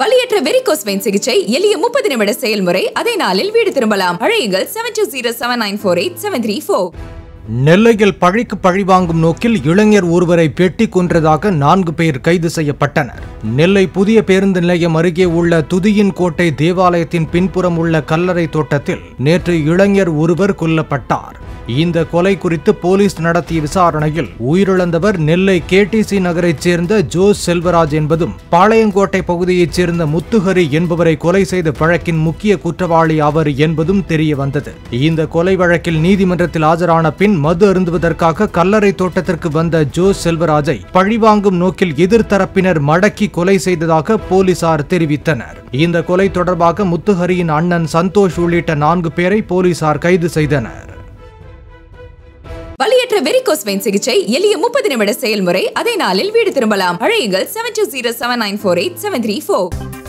வலியற்ற varicose vein சிகிச்சை எளிய 30 நிமிட செயல்முறை அதே நாளில் வீடு திரும்பலாம். அழையுங்கள் 7207948734. நெல்லையில் பழிக்கு பழிவாங்கும் நோக்கில் இளைஞர் ஒருவரை வெட்டி கொன்றதாக 4 பேர் கைது செய்யப்பட்டனர். நெல்லை புதிய பேருந்து நிலையம் அருகே உள்ள துதியின் கோட்டை தேவாலயத்தின் பின்புறம் உள்ள கல்லறை தோட்டத்தில் நேற்று இளைஞர் ஒருவர் கொல்லப்பட்டார். இந்த கொலை குறித்து போலீஸ் நடத்திய விசாரணையில் உயிரிழந்தவர் நெல்லை கேடிசி நகரைச் சேர்ந்த ஜோஸ் செல்வராஜ் என்பதும் பாளையங்கோட்டை பகுதியைச் சேர்ந்த முத்துஹரி என்பவரை கொலை செய்த வழக்கின் முக்கிய குற்றவாளி அவர் என்பதும் தெரிய வந்தது. இந்த கொலை வழக்கில் நீதிமன்றத்தில் ஆஜரான பின் மது அருந்துவதற்காக கல்லறை தோட்டத்திற்கு வந்த ஜோஸ் செல்வராஜை பழிவாங்கும் நோக்கில் எதிர்த்தரப்பினர் மடக்கி கொலை செய்ததாக போலீசார் தெரிவித்தனர். இந்த கொலை தொடர்பாக முத்துஹரியின் அண்ணன் சந்தோஷ் உள்ளிட்ட 4 பேரை போலீசார் கைது செய்தனர். வலியற்ற varicose vein சிகிச்சை எளிய 30 நிமிட செயல்முறை அதே நாளில் வீடு திரும்பலாம். அழையுங்கள் 7207948734.